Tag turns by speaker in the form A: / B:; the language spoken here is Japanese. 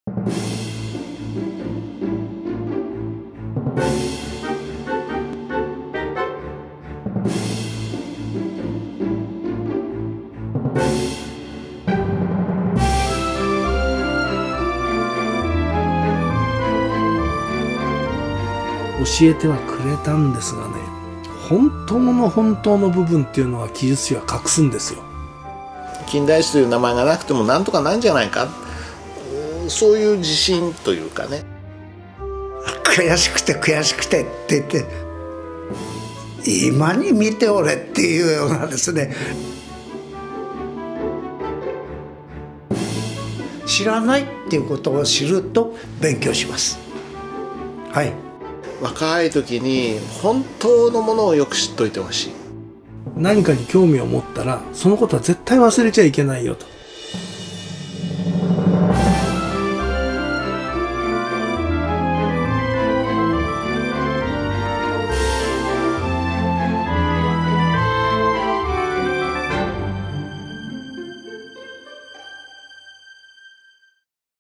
A: 教えてはくれたんですがね、本当の部分っていうのは記述師は隠すんですよ。
B: 金田一という名前がなくてもなんとかなんじゃないか、そういう自信というかね。
C: 悔しくてって言って、今に見ておれっていうようなですね。知らないっていうことを知ると勉強します。はい。
B: 若い時に本当のものをよく知っといてほしい。
A: 何かに興味を持ったらそのことは絶対忘れちゃいけないよと。